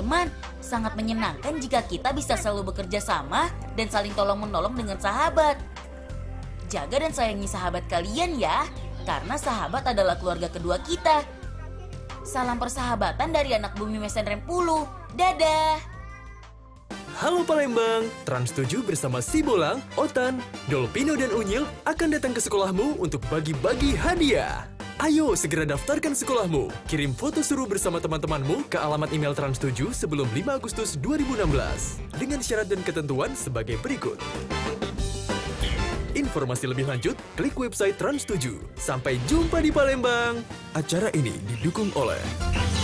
teman-teman, sangat menyenangkan jika kita bisa selalu bekerja sama dan saling tolong-menolong dengan sahabat. Jaga dan sayangi sahabat kalian ya, karena sahabat adalah keluarga kedua kita. Salam persahabatan dari anak bumi Mesenrem 10. Dadah! Halo Palembang, Trans 7 bersama Sibolang, Otan, Dolpino dan Unyil akan datang ke sekolahmu untuk bagi-bagi hadiah. Ayo segera daftarkan sekolahmu. Kirim foto seru bersama teman-temanmu ke alamat email Trans 7 sebelum 5 Agustus 2016. Dengan syarat dan ketentuan sebagai berikut. Informasi lebih lanjut, klik website Trans 7. Sampai jumpa di Palembang. Acara ini didukung oleh